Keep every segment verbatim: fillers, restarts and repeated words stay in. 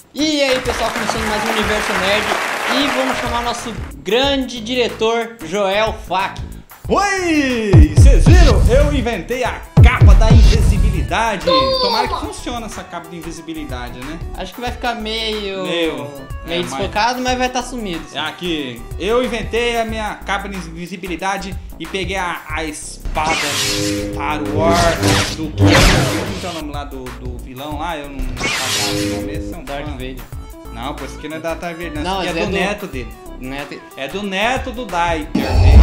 E aí pessoal, começando mais um Universo Nerd e vamos chamar nosso grande diretor Joel Fak. Oi! Vocês viram? Eu inventei a capa da invisibilidade. Tomara que funcione essa capa de invisibilidade, né? Acho que vai ficar meio Meio, meio é, desfocado, mas... mas vai estar sumido. É aqui, eu inventei a minha capa de invisibilidade e peguei a, a espada Star Wars do que é o nome lá do, do vilão lá, eu não sabia o nome, esse é um Darth fã. Vader. Não, pô, esse aqui não é da Darth Vader, não, Não, esse aqui esse é do é do- neto dele. Neto... É do neto do Darth Vader.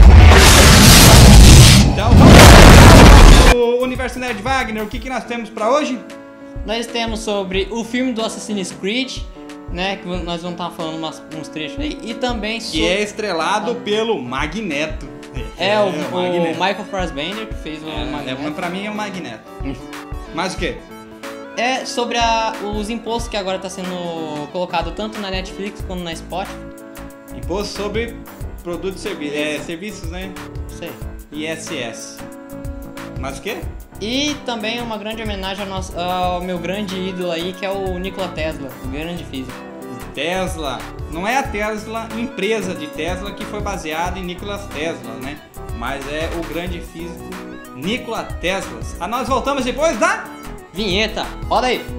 Então vamos para o Universo Nerd Wagner, o que, que nós temos pra hoje? Nós temos sobre o filme do Assassin's Creed, né? Que nós vamos estar falando umas, uns trechos aí. E também sobre... Que é estrelado pelo Magneto. É, o, o o Magneto. Michael Fassbender que fez o É, Magneto. é, pra mim é o Magneto. Mas o quê? É sobre a, os impostos que agora está sendo colocado tanto na Netflix quanto na Spotify. Imposto sobre produtos e servi é, serviços, né? Sei. I S S. Mas o quê? E também uma grande homenagem ao, nosso, ao meu grande ídolo aí, que é o Nikola Tesla, o grande físico. Tesla. Não é a Tesla, empresa de Tesla, que foi baseada em Nikola Tesla, né? Mas é o grande físico Nikola Tesla. Ah, nós voltamos depois da... Vinheta, roda aí!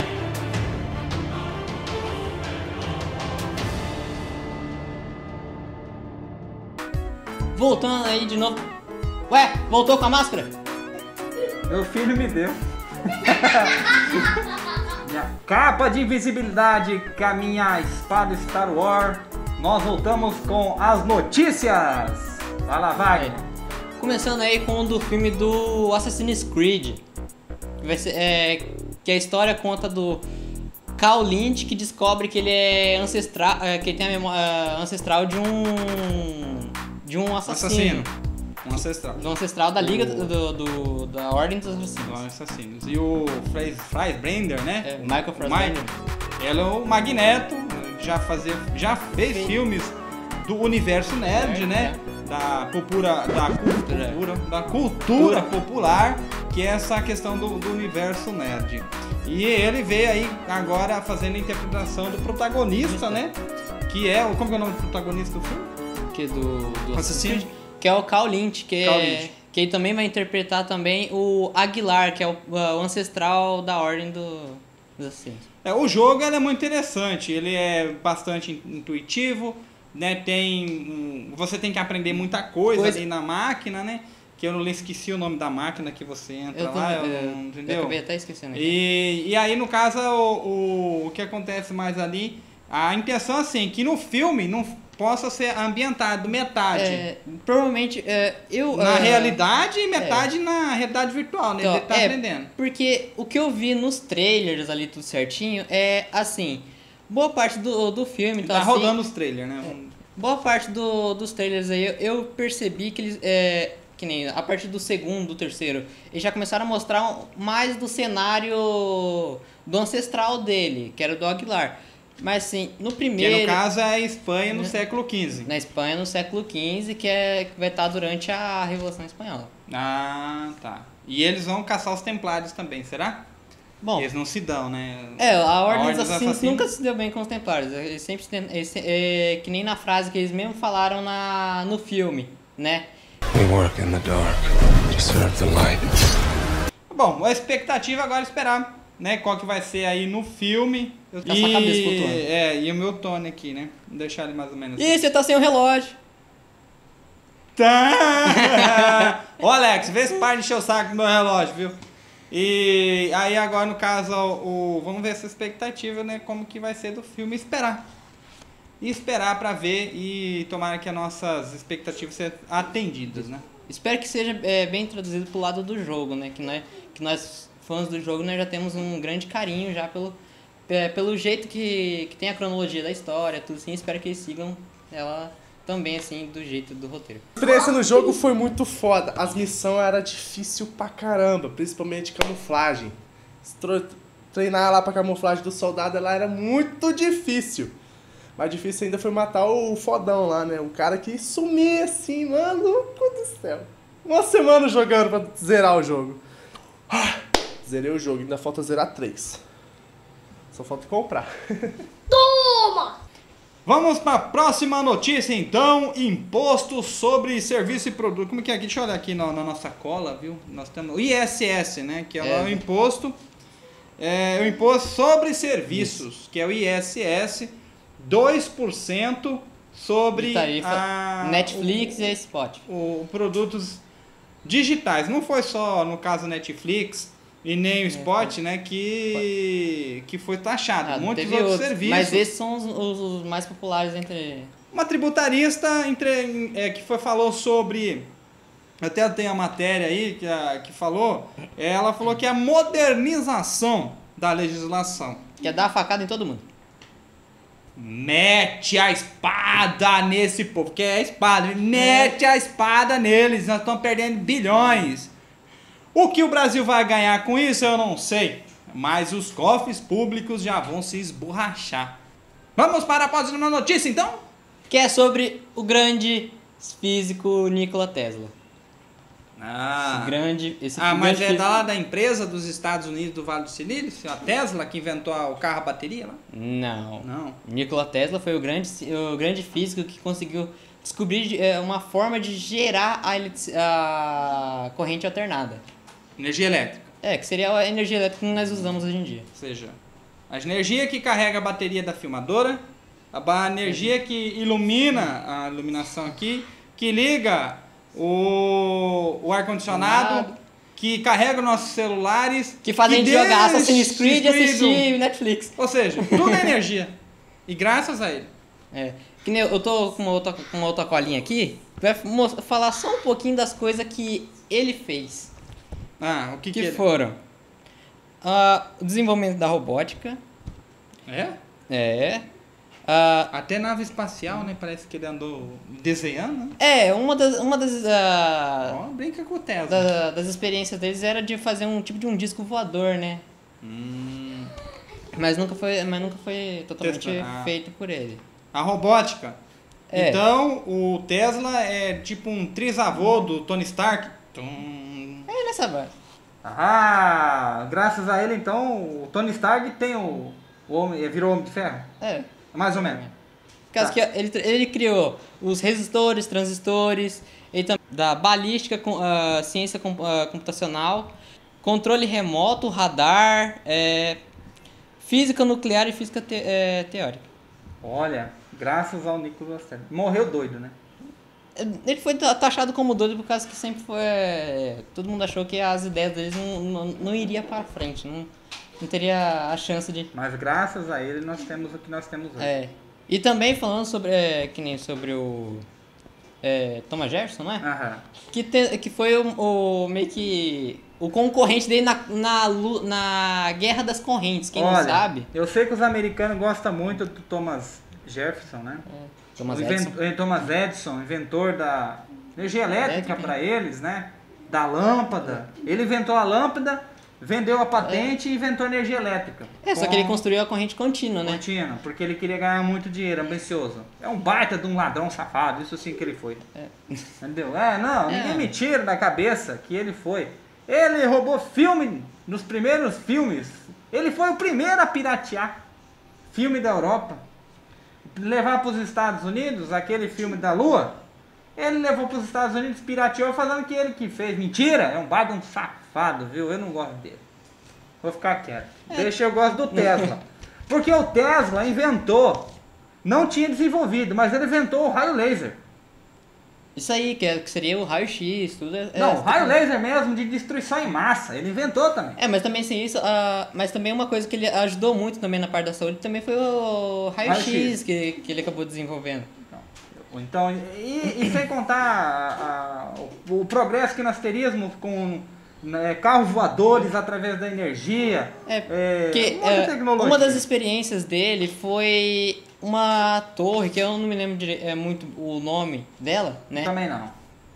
Voltando aí de novo. Ué, voltou com a máscara? Meu filho me deu. Minha capa de invisibilidade com a minha espada Star Wars. Nós voltamos com as notícias. Vai lá, vai. Começando aí com o do filme do Assassin's Creed. Que, vai ser, é, que a história conta do Cal Lynch, que descobre que ele é ancestral, é, que ele tem a memória ancestral de um de um assassino. Assassino. Um ancestral. De um ancestral da Liga O- do, do- da Ordem dos Assassinos. Dos assassinos. E o Fassbender, né? É, Michael O Fassbender. Mike, ele é o Magneto, já, fazia, já fez Fez. filmes do universo nerd, Nerd, né? Da, popura, da, Cultura. cultura, da cultura popular, que é essa questão do, do universo nerd. E ele veio aí agora fazendo a interpretação do protagonista, né? Que é o. Como que é o nome do protagonista do filme? Que do, do Assassino. Creed, que é o Cal Lynch, que, Cal é, Lynch. que ele também vai interpretar também o Aguilar, que é o, o ancestral da Ordem do, dos Assassinos. É, o jogo ele é muito interessante, ele é bastante in- intuitivo, né? Tem, um, você tem que aprender muita coisa Coisa- ali na máquina, né? Que eu não esqueci o nome da máquina que você entra Eu, tô, lá, eu eu, não- eu entendeu? acabei até esquecendo aqui. E, e aí, no caso, o, o, o que acontece mais ali, a intenção assim, que no filme não possa ser ambientado metade É, provavelmente é, eu na ah, realidade e metade na realidade virtual, né? então, Ele tá é, aprendendo. Porque o que eu vi nos trailers ali tudo certinho é assim, boa parte do, do filme Ele tá, tá assim, rodando os trailers, né? Um- boa parte do, dos trailers aí eu, eu percebi que eles é, que nem a partir do segundo, do terceiro, eles já começaram a mostrar um- mais do cenário do ancestral dele, que era o do Aguilar. Mas assim, no Que primeiro, no caso é a Espanha no Né? século quinze. na Espanha no século quinze, que, é, que vai estar durante a Revolução Espanhola. Ah, tá. E eles vão caçar os templários também, será? Bom, Eles não se dão, né? é, a Ordem Ordem dos dos Assassinos Assassinos. nunca se deu bem com os Templários. Eles sempre se ten- eles se- é, que nem na frase que eles mesmo falaram na, no filme, né? We work in the dark to serve the light. Bom, a expectativa agora é esperar, né? Qual que vai ser aí no filme. Tá sua cabeça flutuando. É, e o meu Tony aqui, né? Vou deixar ele mais ou menos assim. Ih, você tá sem o relógio. Tá! Ô Alex, vê se para de encher o saco do meu relógio, viu? E aí agora no caso, o, vamos ver essa expectativa, né? Como que vai ser do filme, esperar. E esperar pra ver e tomara que as nossas expectativas sejam atendidas, né? Espero que seja é, bem traduzido pro lado do jogo, né? Que nós, que nós fãs do jogo, nós já temos um grande carinho já pelo, é, pelo jeito que, que tem a cronologia da história, tudo assim. Espero que eles sigam ela também, assim, do jeito do roteiro. A experiência no jogo foi muito foda. As missões eram difícil pra caramba, principalmente camuflagem. Tro- Treinar lá pra camuflagem do soldado lá era muito difícil. Mais difícil ainda foi matar o fodão lá, né? O cara que sumia assim, maluco do céu. Uma semana jogando pra zerar o jogo. Ah, zerei o jogo, ainda falta zerar três. Só falta comprar. Vamos para a próxima notícia, então. Imposto sobre serviço e produto. Como que é aqui? Deixa eu olhar aqui na, na nossa cola, viu? Nós temos o I S S, né? Que é, É. o imposto, é, o imposto sobre serviços, Isso. que é o I S S, dois por cento sobre De tarifa a, Netflix o, e Spotify. o, o produtos digitais. Não foi só no caso Netflix e nem o Spot, né, que, que foi taxado. Ah, Muitos teve outros, serviços. Mas esses são os, os- os mais populares entre... Uma tributarista entre, é, que foi, falou sobre... Até tem a matéria aí que, a, que falou. Ela falou que é a modernização da legislação. Que é dar facada em todo mundo. Mete a espada nesse povo, que é a espada, mete a espada neles, nós estamos perdendo bilhões. O que o Brasil vai ganhar com isso eu não sei, mas os cofres públicos já vão se esborrachar. Vamos para a próxima notícia então? Que é sobre o grande físico Nikola Tesla. Ah, Esse grande, esse ah mas grande é físico- da, da empresa dos Estados Unidos do Vale do Silício, a Tesla que inventou o carro a bateria lá? Não. Não. Nikola Tesla foi o grande, o grande físico que conseguiu descobrir é, uma forma de gerar a, eletrici- a corrente alternada. Energia elétrica. É, que seria a energia elétrica que nós usamos hoje em dia. Ou seja, a energia que carrega a bateria da filmadora, a ba- energia que ilumina a iluminação aqui, que liga o, o ar-condicionado, Nada. que carrega os nossos celulares, Que fazem de deixa jogar Assassin's Creed e Creed- assistir Netflix. Ou seja, tudo é energia. E graças a ele. É. Que nem eu, eu tô com uma outra, com uma outra colinha aqui, vai mo- falar só um pouquinho das coisas que ele fez. Ah, o que que, Que ele... foram ah, o desenvolvimento da robótica. É? É. ah, Até nave espacial, né? Parece que ele andou desenhando, né? é, uma das, uma das, ah, Ó, brinca com o Tesla. da- das experiências deles era de fazer um tipo de um disco voador, né? Hum. Mas nunca foi, mas nunca foi totalmente Tesla, ah. feito por ele. A robótica. É. Então, o Tesla é tipo um trisavô do Tony Stark. Tum. É nessa base. Ah, graças a ele, então, o Tony Stark tem o, o homem, virou Homem de Ferro? É. Mais ou menos. Por causa Tá. que ele, ele criou os resistores, transistores, ele tam- da balística, com, ah, ciência com- ah, computacional, controle remoto, radar, é, física nuclear e física te- é, teórica. Olha, graças ao Nicolas Tesla. Morreu doido, né? Ele foi ta- taxado como doido por causa que sempre foi. é, todo mundo achou que as ideias deles não, não, não iria para frente, não, não teria a chance de. Mas graças a ele nós temos o que nós temos hoje. É. E também falando sobre. É, que nem sobre o. É, Thomas Jefferson, não é? Aham. Que, te- que foi o, o meio que. O concorrente dele na, na, lu- na Guerra das Correntes, quem Olha, não sabe. eu sei que os americanos gostam muito do Thomas Jefferson, né? Thomas o Edison. invent- eh, Thomas Edison, inventor da energia elétrica Elétrica. para eles, né? Da lâmpada. Ele inventou a lâmpada, vendeu a patente e inventou a energia elétrica. É, só que ele construiu a corrente contínua, né? Contínua, porque ele queria ganhar muito dinheiro, ambicioso. É um baita de um ladrão safado, isso sim que ele foi. Entendeu? É, não, ninguém É. me tira da cabeça que ele foi. Ele roubou filme nos primeiros filmes. Ele foi o primeiro a piratear filme da Europa. Levar para os Estados Unidos aquele filme da Lua. Ele levou para os Estados Unidos, pirateou, falando que ele que fez. Mentira, é um baita de um safado, viu? Eu não gosto dele. Vou ficar quieto. Deixa eu gosto do Tesla. Porque o Tesla inventou, não tinha desenvolvido, mas ele inventou o raio laser. Isso aí, que, é- que seria o raio-x, tudo. É, Não, é, o raio laser mesmo de destruição em massa. Ele inventou também. É, mas também sem isso, ah, mas também uma coisa que ele ajudou muito também na parte da saúde também foi o raio-x Raio-x. que, que ele acabou desenvolvendo. Então, e, e sem contar a- a- o, o progresso que nós teríamos com né, carros voadores através da energia. É, que um monte de é, tecnologia. uma das experiências dele foi uma torre, que eu não me lembro dire- é, muito o nome dela, né? Também não.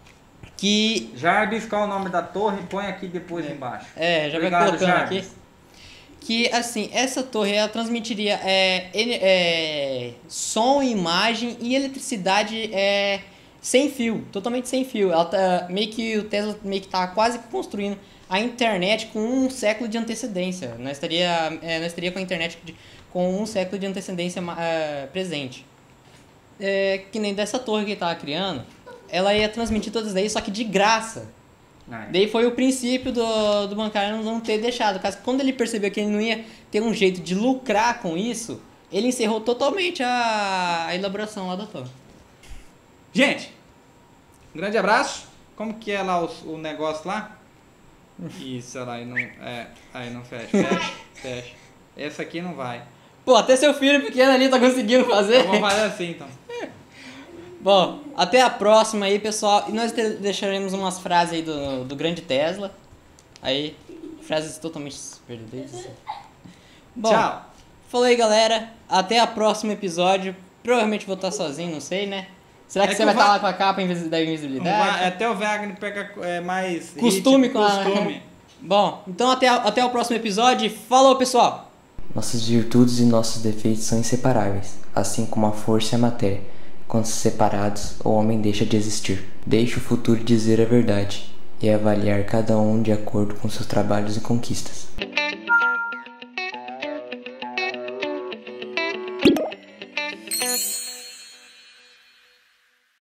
Que, Já arbiscar o nome da torre, põe aqui depois embaixo. é, já vai Obrigado, colocando Jarvis. aqui. Que, assim, essa torre, ela transmitiria é, ene- é, som, imagem e eletricidade é, sem fio, totalmente sem fio. Ela tá, meio que o Tesla meio que tá quase que construindo a internet com um século de antecedência. Nós estaria, é, nós estaria com a internet de com um século de antecedência uh, presente. É, que nem dessa torre que ele tava criando, ela ia transmitir todas daí, só que de graça. Ai. Daí foi o princípio do, do bancário não ter deixado. Caso quando ele percebeu que ele não ia ter um jeito de lucrar com isso, ele encerrou totalmente a, a elaboração lá da torre. Gente, um grande abraço. Como que é lá o, o negócio lá? Isso, olha lá, aí não, é, aí não fecha, fecha, fecha. Essa aqui não vai. Pô, até seu filho pequeno ali tá conseguindo fazer. Eu vou fazer assim, então. Bom, até a próxima aí, pessoal. E nós te- deixaremos umas frases aí do, do grande Tesla. Aí, frases totalmente verdadeiras. Bom, Tchau. falou aí, galera. Até a próximo episódio. Provavelmente vou estar sozinho, não sei, né? Será que É você que vai o estar Va- lá com a capa invisi- da Vai- invisibilidade? Até o Wagner pega é, mais Costume ritmo, com a... costume. Bom, então até, a- até o próximo episódio. Falou, pessoal! Nossas virtudes e nossos defeitos são inseparáveis, assim como a força e a matéria. Quando separados, o homem deixa de existir. Deixe o futuro dizer a verdade e avaliar cada um de acordo com seus trabalhos e conquistas.